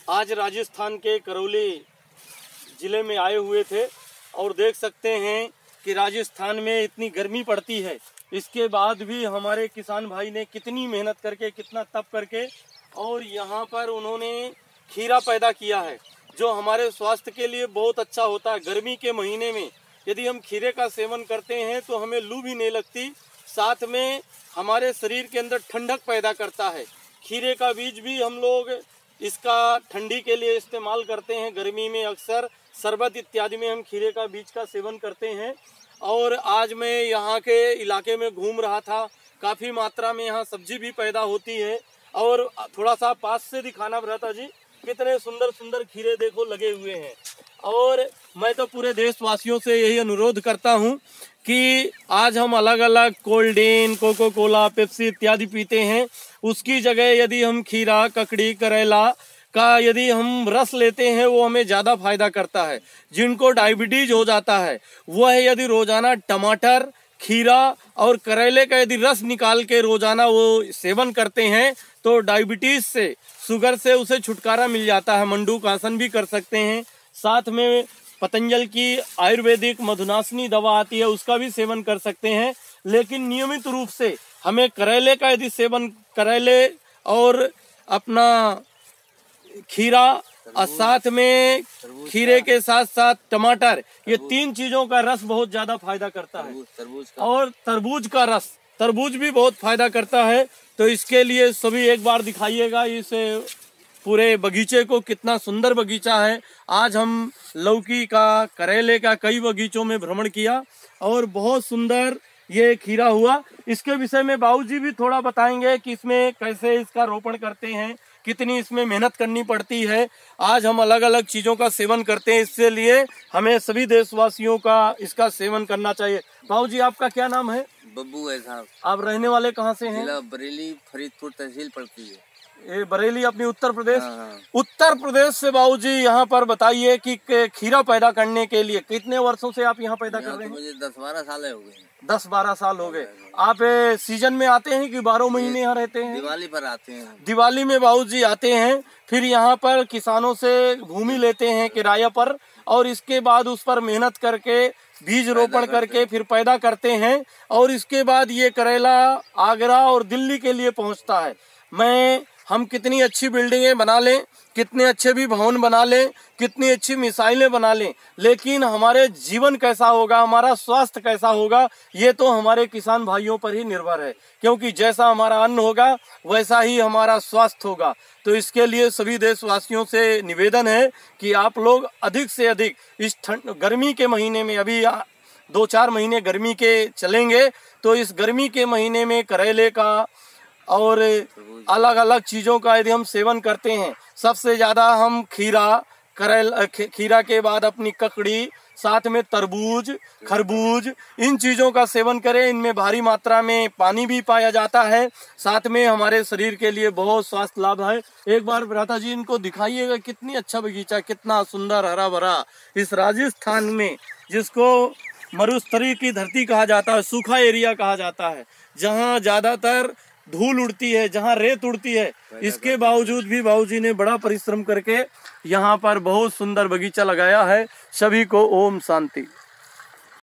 आज राजस्थान के करौली ज़िले में आए हुए थे और देख सकते हैं कि राजस्थान में इतनी गर्मी पड़ती है, इसके बाद भी हमारे किसान भाई ने कितनी मेहनत करके, कितना तप करके और यहाँ पर उन्होंने खीरा पैदा किया है जो हमारे स्वास्थ्य के लिए बहुत अच्छा होता है। गर्मी के महीने में यदि हम खीरे का सेवन करते हैं तो हमें लू भी नहीं लगती, साथ में हमारे शरीर के अंदर ठंडक पैदा करता है। खीरे का बीज भी हम लोग इसका ठंडी के लिए इस्तेमाल करते हैं। गर्मी में अक्सर शरबत इत्यादि में हम खीरे का बीज का सेवन करते हैं। और आज मैं यहाँ के इलाके में घूम रहा था, काफ़ी मात्रा में यहाँ सब्जी भी पैदा होती है। और थोड़ा सा पास से दिखाना भ्राता जी, कितने सुंदर सुंदर खीरे देखो लगे हुए हैं। और मैं तो पूरे देशवासियों से यही अनुरोध करता हूँ कि आज हम अलग अलग cold drink, Coca Cola, Pepsi इत्यादि पीते हैं, उसकी जगह यदि हम खीरा, ककड़ी, करेला का यदि हम रस लेते हैं वो हमें ज़्यादा फायदा करता है। जिनको डायबिटीज हो जाता है वह यदि रोजाना टमाटर, खीरा और करेले का यदि रस निकाल के रोजाना वो सेवन करते हैं तो डायबिटीज से, शुगर से उसे छुटकारा मिल जाता है। मंडूक आसन भी कर सकते हैं। साथ में पतंजल की आयुर्वेदिक मधुनाशनी दवा आती है, उसका भी सेवन कर सकते हैं। लेकिन नियमित रूप से हमें करेले का यदि सेवन, करेले और अपना खीरा और साथ में खीरे के साथ साथ टमाटर, ये तीन चीजों का रस बहुत ज्यादा फायदा करता है। और तरबूज का रस, तरबूज भी बहुत फायदा करता है। तो इसके लिए सभी एक बार दिखाइएगा इस पूरे बगीचे को, कितना सुंदर बगीचा है। आज हम लौकी का, करेले का कई बगीचों में भ्रमण किया और बहुत सुंदर ये खीरा हुआ। इसके विषय में बाबूजी भी थोड़ा बताएंगे कि इसमें कैसे इसका रोपण करते हैं, कितनी इसमें मेहनत करनी पड़ती है। आज हम अलग अलग चीज़ों का सेवन करते हैं, इससे लिए हमें सभी देशवासियों का इसका सेवन करना चाहिए। बाबूजी आपका क्या नाम है? बब्बू है साहब। आप रहने वाले कहाँ से हैं? जिला बरेली, फरीदपुर तहसील पड़ती है। ये बरेली अपनी उत्तर प्रदेश। हाँ। उत्तर प्रदेश से बाबूजी यहाँ पर बताइए कि खीरा पैदा करने के लिए कितने वर्षों से आप यहाँ पैदा कर रहे हैं? मुझे 10-12 साल हो गए। 10-12 साल हो गए। आप सीजन में आते हैं कि 12 महीने यहाँ रहते हैं? दिवाली पर आते हैं। दिवाली में बाबूजी आते हैं, फिर यहाँ पर किसानों से भूमि लेते हैं किराया पर और इसके बाद उस पर मेहनत करके बीज रोपण करके फिर पैदा करते हैं। और इसके बाद ये करेला आगरा और दिल्ली के लिए पहुँचता है। हम कितनी अच्छी बिल्डिंगें बना लें, कितने अच्छे भी भवन बना लें, कितनी अच्छी मिसाइलें बना लें, लेकिन हमारे जीवन कैसा होगा, हमारा स्वास्थ्य कैसा होगा, ये तो हमारे किसान भाइयों पर ही निर्भर है। क्योंकि जैसा हमारा अन्न होगा वैसा ही हमारा स्वास्थ्य होगा। तो इसके लिए सभी देशवासियों से निवेदन है कि आप लोग अधिक से अधिक इस गर्मी के महीने में, अभी 2-4 महीने गर्मी के चलेंगे, तो इस गर्मी के महीने में करेले का और अलग अलग चीज़ों का यदि हम सेवन करते हैं, सबसे ज़्यादा हम खीरा के बाद अपनी ककड़ी, साथ में तरबूज, खरबूज, इन चीज़ों का सेवन करें। इनमें भारी मात्रा में पानी भी पाया जाता है, साथ में हमारे शरीर के लिए बहुत स्वास्थ्य लाभ है। एक बार भ्राता जी इनको दिखाइएगा, कितनी अच्छा बगीचा, कितना सुंदर हरा भरा इस राजस्थान में, जिसको मरुस्थली की धरती कहा जाता है, सूखा एरिया कहा जाता है, जहाँ ज़्यादातर धूल उड़ती है, जहाँ रेत उड़ती है। इसके बावजूद भी बाबूजी ने बड़ा परिश्रम करके यहाँ पर बहुत सुंदर बगीचा लगाया है। सभी को ओम शांति।